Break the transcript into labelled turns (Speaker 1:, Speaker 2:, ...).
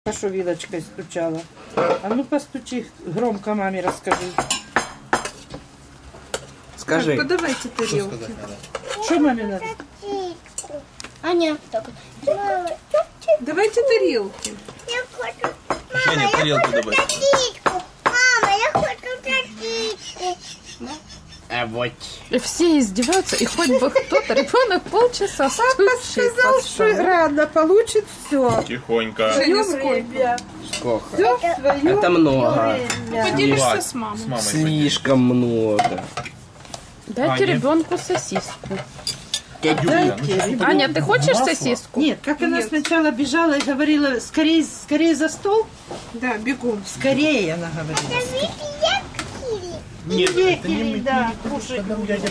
Speaker 1: Что вилочкой стучала. А ну постучи, громко маме расскажи.
Speaker 2: Скажи.
Speaker 3: Так, подавайте тарелки.
Speaker 1: Что маме надо?
Speaker 4: Аня, так. Мама,
Speaker 3: Давайте тарелки.
Speaker 4: я хочу.
Speaker 5: Женя, тарелку добавь.
Speaker 4: Сосиску. Мама, я хочу сосиску.
Speaker 2: А вот.
Speaker 6: И все издеваются, и хоть бы кто-то, ребенок полчаса
Speaker 3: Папа сказал, что рано получит все.
Speaker 5: Тихонько.
Speaker 3: Женя, сколько?
Speaker 2: Сколько?
Speaker 1: Все свое
Speaker 2: Это много.
Speaker 3: Поделишься с мамой.
Speaker 5: С мамой.
Speaker 2: Слишком много.
Speaker 6: Дайте
Speaker 5: Аня.
Speaker 6: ребенку сосиску.
Speaker 1: Дайте, ребенку.
Speaker 6: Аня, ты хочешь
Speaker 5: Масло?
Speaker 6: сосиску?
Speaker 1: Нет, как она
Speaker 3: Нет.
Speaker 1: сначала бежала и говорила, скорее, скорее за стол,
Speaker 3: Да, бегом.
Speaker 1: скорее она говорила.
Speaker 4: Это видите, я кили.
Speaker 5: Нет, это не
Speaker 1: Кили,
Speaker 5: мы.
Speaker 1: да, кушать.